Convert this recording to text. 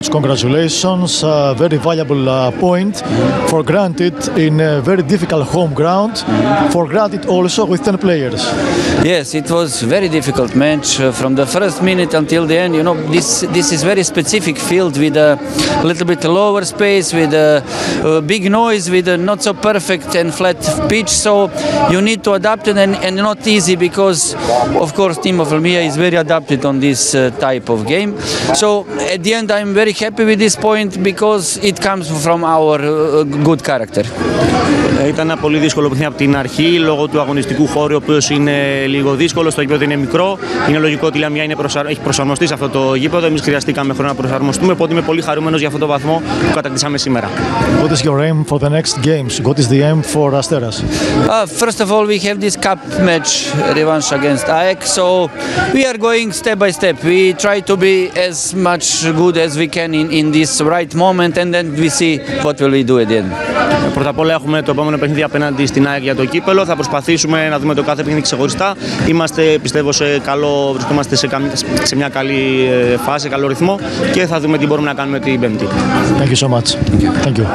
Congratulations, very valuable point. For granted, in a very difficult home ground. For granted also with 10 players. Yes, it was very difficult match from the first minute until the end. You know, this is very specific field with a little bit lower space, with a big noise, with a not so perfect and flat pitch. So you need to adapt it, and not easy because, of course, team of Elmia is very adapted on this type of game. So at the end, I'm very happy with this point because it comes from our good character. Ήταν ένα πολύ δύσκολο παιχνίδι από την αρχή λόγω του αγωνιστικού χώρου, ο οποίος είναι λίγο δύσκολο. Το γήπεδο είναι μικρό. Είναι λογικό ότι η Λαμία έχει προσαρμοστεί σε αυτό το γήπεδο. Εμείς χρειαστήκαμε χρόνο να προσαρμοστούμε. Οπότε είμαι πολύ χαρούμενος για αυτό το βαθμό που κατακτήσαμε σήμερα. What is your aim for the next games? What is the aim for Asteras? First of all, we have this cup match revanche against AEK. So we are going step by step. We try to be as much good as we can in this right moment, and then we see what will we do at the end. Πρώτα απ' όλα έχουμε το επόμενο παιχνίδι απέναντι στην ΑΕΚ για το κύπελο. Θα προσπαθήσουμε να δούμε το κάθε παιχνίδι ξεχωριστά. Είμαστε, πιστεύω, βρισκόμαστε σε μια καλή φάση, καλό ρυθμό και θα δούμε τι μπορούμε να κάνουμε την Πέμπτη. Thank you so much. Thank you.